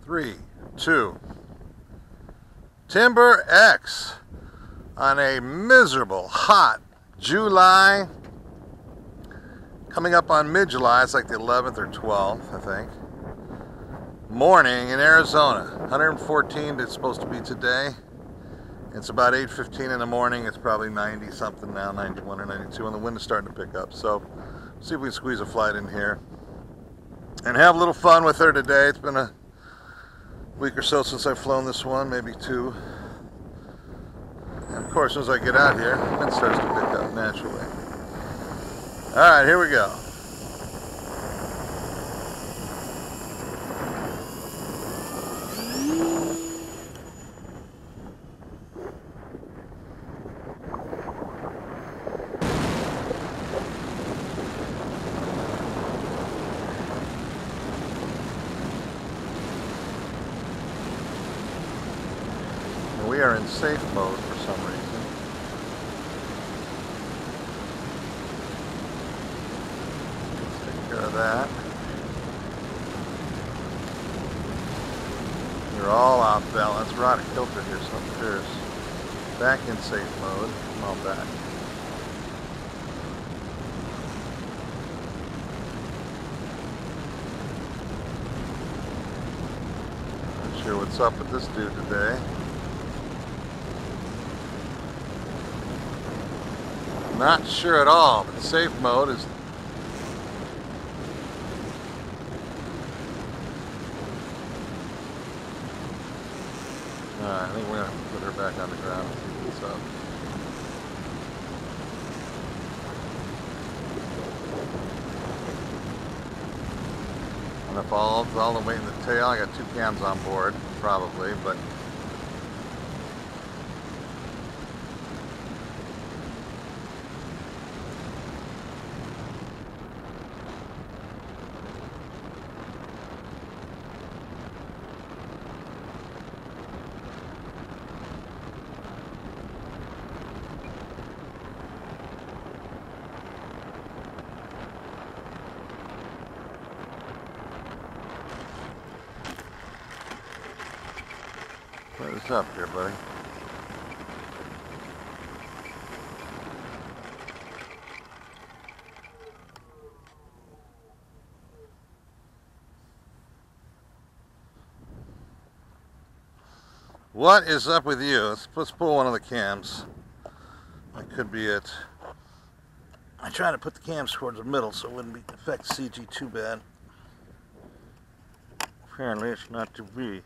3, 2. Timber X on a miserable, hot July, coming up on mid-July. It's like the 11th or 12th, I think. Morning in Arizona. 114 it's supposed to be today. It's about 8:15 in the morning. It's probably 90 something now, 91 or 92, and the wind is starting to pick up. So, see if we can squeeze a flight in here and have a little fun with her today. It's been a week or so since I've flown this one, maybe 2. And of course, as I get out here, the wind starts to pick up naturally. All right, here we go. We are in safe mode for some reason. Let's take care of that. You're all off balance. We're out of kilter here, so it appears. Back in safe mode. Come on back. Not sure what's up with this dude today. Not sure at all, but safe mode is... I think we're going to put her back on the ground and see what's up. And if all the weight in the tail, I got 2 cams on board, probably, but... What's up here, buddy? What is up with you? Let's pull one of the cams. That could be it. I try to put the cams towards the middle so it wouldn't affect CG too bad. Apparently it's not to be.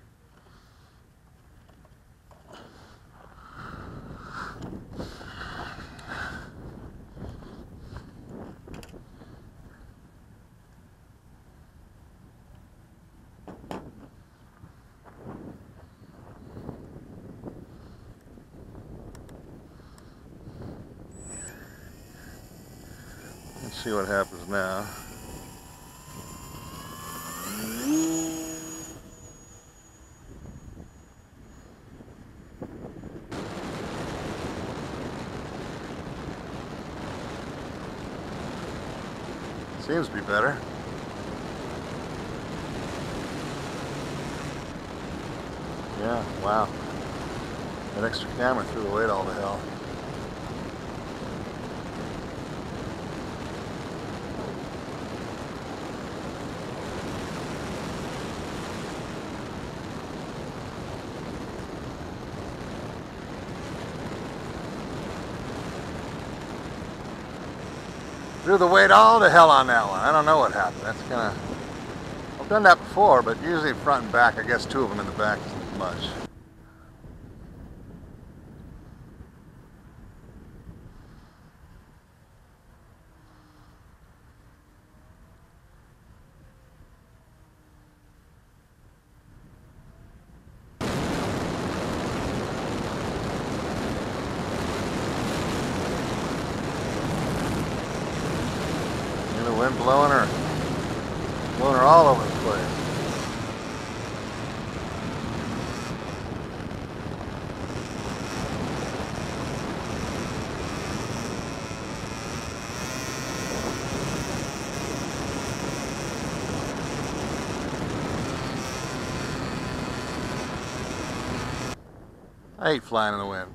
Let's see what happens now. Seems to be better. Yeah, wow. That extra camera threw the weight all to hell. Threw the weight all to hell on that one. I don't know what happened. That's kind of... I've done that before, but usually front and back. I guess 2 of them in the back isn't much. Wind blowing her all over the place. I hate flying in the wind.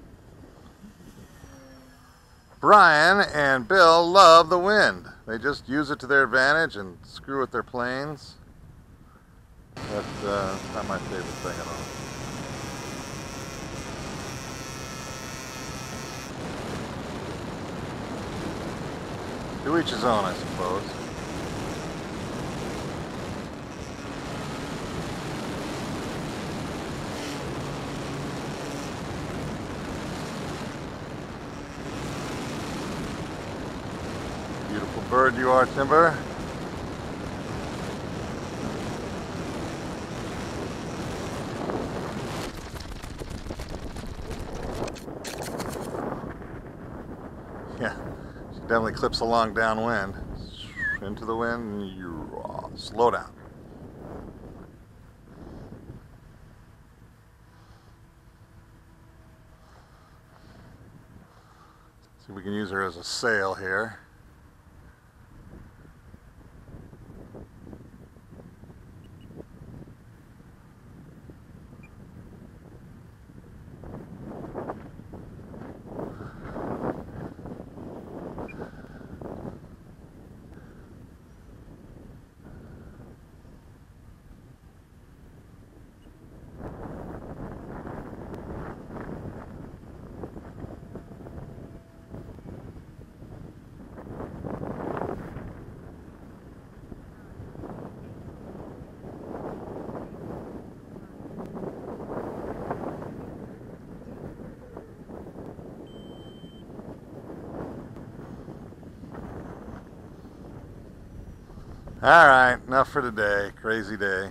Brian and Bill love the wind. They just use it to their advantage and screw with their planes. That's not my favorite thing at all. To each his own, I suppose. Beautiful bird you are, Timber. Yeah, she definitely clips along downwind. Into the wind, and you slow down. See if we can use her as a sail here. All right, enough for today. Crazy day.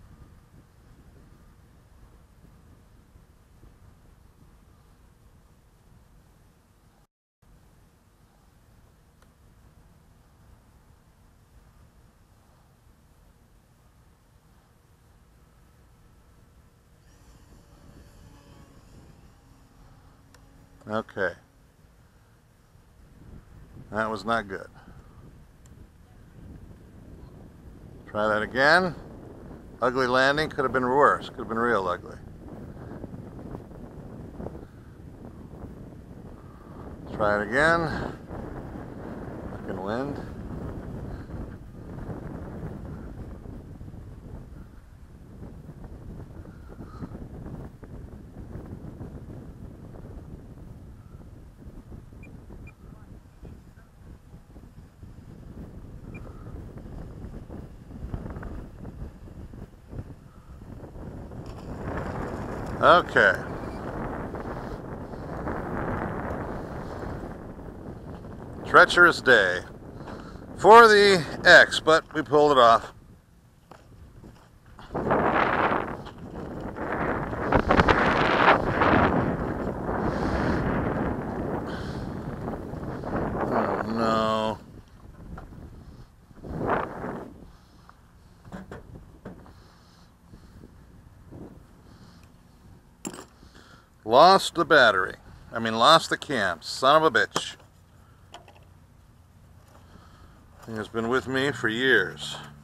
Okay. That was not good. Try that again. Ugly landing. Could have been worse. Could have been real ugly. Try it again. Fucking wind. Okay. Treacherous day for the X, but we pulled it off. Oh no. Lost the battery. Lost the cam. Son of a bitch. It has been with me for years.